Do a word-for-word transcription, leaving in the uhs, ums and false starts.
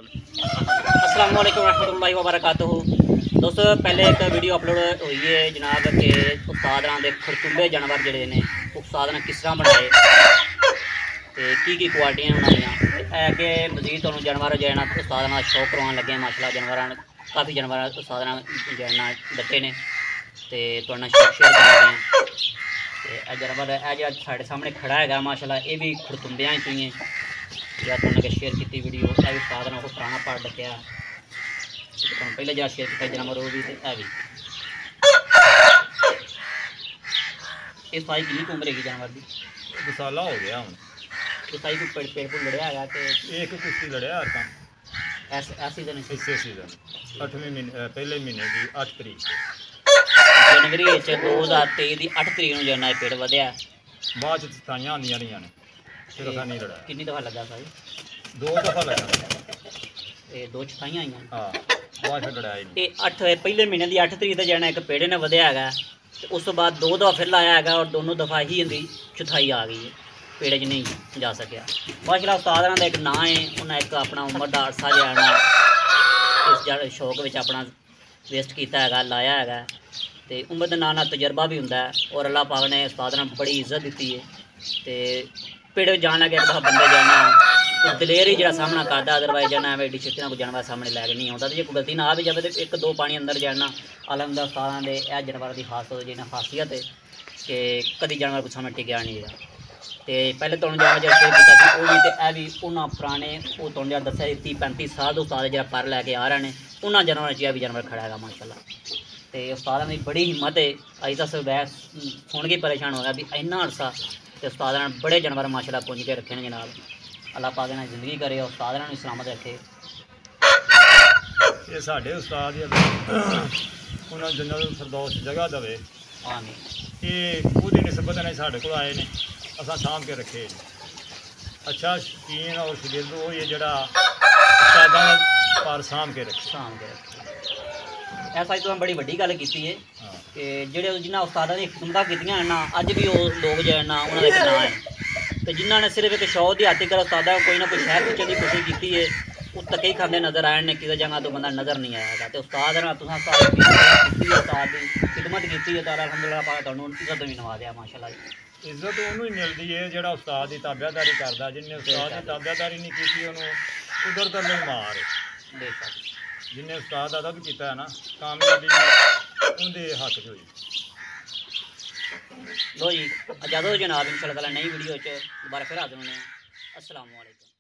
अस्सलाम वालेकुम रहमतुल्लाहि व बरकातुहू। दोस्तों पहले एक वीडियो अपलोड हुई है जनाब के उस्ताद दे खरतुंबे जानवर जड़े ने उस्ताद ने किस तरह बनाए तो की की क्वालिटियां बनाई कि मजीद तुहानू जानवर जो है ना उस्ताद नाल शौक करवाने लगे माशाल्लाह। जानवर काफ़ी जानवर उस्ताद ने जो है ना दते ने तो तुहाडे नाल शेयर कर लगे हैं। जानवर यह जो साढ़े सामने खड़ा है माशाल्लाह ये भी खरतुंबियां चों ही है या तुमने शेयर की वीडियो यह भी उस्ताद ने पुराना पार्ट दसिया पहले जहाँ शेयर किया जानवर वो भी है भी इस साई कितनी उम्र है जानवर की दो साल हो गया हूँ तो साई को पेड़ पेड़ पर लड़िया है तो एक कुश्ती लड़िया था ऐस सीजन इसे सीजन अठवें महीने पहले महीने की अठ तरीक जनवरी दो हज़ार तेई की अठ तरीक में जो पेड़ वध्या बाद सताइयां आंदियां रही ने फिर असा नहीं लड़ा कितनी दफ़ा लगा साई दो दफ़ा लगा ये दो छताइयां आई हाँ बाद फिर लड़ाई नहीं ये अठ पहले महीने की अठ तरीक से जाना एक पेड़ ने वध्या है उस तो बाद दो दफ़ा फिर लाया है और दोनों दफ़ा ही इनकी चौथाई आ गई है पेड़ च नहीं जा सकिया। माशाल्लाह उस्ताद का एक नाम है उन्हें एक अपना उम्र का अरसा जो है इस शौक में अपना वेस्ट किया है लाया है तो उम्र के नाल तजर्बा भी होंगे और अल्लाह पाक ने उस्ताद ने बड़ी इज्जत दी है तो पेड़ जान लगे एक दफ़ा बंदे जाना दलेर ही जो सामना करता अदरवाइज जाना एडी छुट्टियां कोई जानवर सामने लैके नहीं आता तो जो गलती ना आ भी जाए तो एक दो पानी अंदर जाना आलम उस्ताद के यह जानवर की खास जिन्हें खासियत है कि कभी जानवर को सामने टिकया नहीं रहा तो पहले तुम जहाँ जो शेयर किया वो भी तो यह भी उन्होंने पुराने वो तुम जहाँ दसिया तीह पैंती साल उस्ताद जो पर लैके आ रहे हैं उन्होंने जानवर यह भी जानवर खड़ा है माशाल्लाह। तो उस्ताद की बड़ी हिम्मत है अज तक वह सुन के परेशान हो गया भी इन्ना अरसा तो उस्ताद ने बड़े जानवर माशाल्लाह पुंज के रखे हैं जनाब। अल्लाह पाक ने जिंदगी करे उस्ताद ने सलामत रखे। ये साढ़े उस्ताद उन्होंने जन्नत फिरदौस जगह देवे आमीन। ये खुद ही निस्बत ने साढ़े को आए ने असा सामभ के रखे अच्छा शकीन और शगिर्द वो ये जरा उस्तादा पर सामभ के रखे सामभ के रखे ऐसा तो बड़ी वड्डी गल की है कि जेडे जिन्हें उस्तादा दी खिदमतां कीतियां ना अज भी वो लोग जो है ना उन्होंने एक नाम है तो जिन्होंने सिर्फ एक शौक की हाथी कर उस्तादा कोई ना कोई शहर पूछने की कोशिश की है उस तक ही खाते नज़र आए ने किसी जगह तो बंदा नज़र नहीं आएगा तो उस्ताद ना तुम उस्ताद की खिदमत की है तो अलहमदुलिल्लाह पाक तुहानू इज्जत भी नवाज़िया माशाल्लाह। इज्जत उन्होंने ही मिलती है जो उस्ताद की ताबियादारी करता जिन्हें उस्ताद की ताबियादारी नहीं की उन्होंने उधर तो नहीं मार जिन्हें उस्ताद अदा भी किया है ना कामयाबी उनके हक च हुई। लो जी इजाज़त हो जनाब इंशाअल्लाह ताला नई वीडियो दोबारा फिर हाजिर होने। अस्सलाम वालेकुम।